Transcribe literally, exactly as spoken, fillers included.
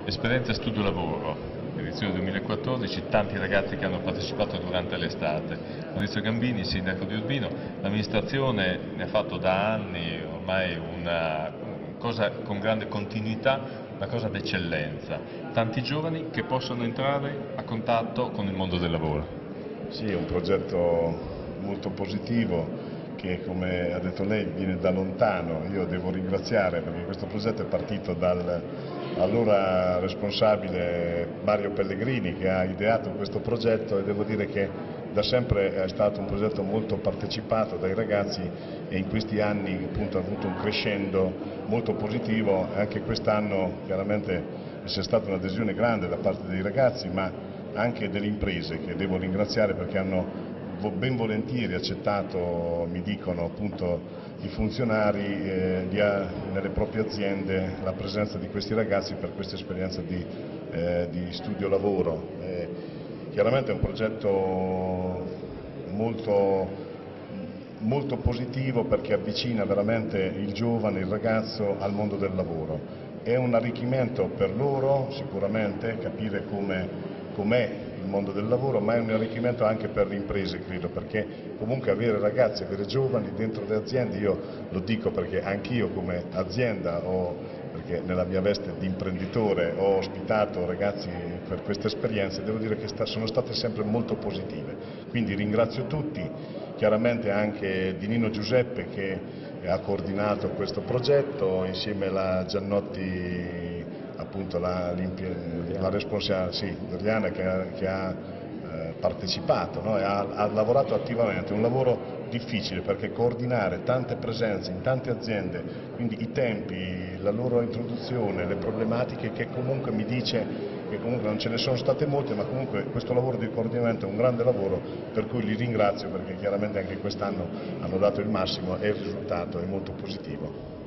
Esperienza studio lavoro, edizione duemilaquattordici, tanti ragazzi che hanno partecipato durante l'estate. Maurizio Gambini, sindaco di Urbino, l'amministrazione ne ha fatto da anni ormai una cosa con grande continuità, una cosa d'eccellenza. Tanti giovani che possono entrare a contatto con il mondo del lavoro. Sì, è un progetto molto positivo che, come ha detto lei, viene da lontano. Io devo ringraziare perché questo progetto è partito dal allora responsabile Mario Pellegrini, che ha ideato questo progetto, e devo dire che da sempre è stato un progetto molto partecipato dai ragazzi e in questi anni appunto, ha avuto un crescendo molto positivo. Anche quest'anno chiaramente c'è stata un'adesione grande da parte dei ragazzi, ma anche delle imprese, che devo ringraziare perché hanno ben volentieri accettato, mi dicono appunto i funzionari, eh, di, nelle proprie aziende la presenza di questi ragazzi per questa esperienza di, eh, di studio-lavoro. Eh, chiaramente è un progetto molto, molto positivo perché avvicina veramente il giovane, il ragazzo al mondo del lavoro. È un arricchimento per loro sicuramente capire come com'è il mondo del lavoro, ma è un arricchimento anche per le imprese, credo, perché comunque avere ragazzi, avere giovani dentro le aziende, io lo dico perché anch'io come azienda, ho, perché nella mia veste di imprenditore ho ospitato ragazzi per queste esperienze, devo dire che sta, sono state sempre molto positive. Quindi ringrazio tutti, chiaramente anche di Nino Giuseppe che ha coordinato questo progetto, insieme alla Giannotti, appunto la, la responsabile, sì, Doriana, che ha, che ha eh, partecipato, no? E ha, ha lavorato attivamente, un lavoro difficile perché coordinare tante presenze in tante aziende, quindi i tempi, la loro introduzione, le problematiche, che comunque mi dice che comunque non ce ne sono state molte, ma comunque questo lavoro di coordinamento è un grande lavoro, per cui li ringrazio perché chiaramente anche quest'anno hanno dato il massimo e il risultato è molto positivo.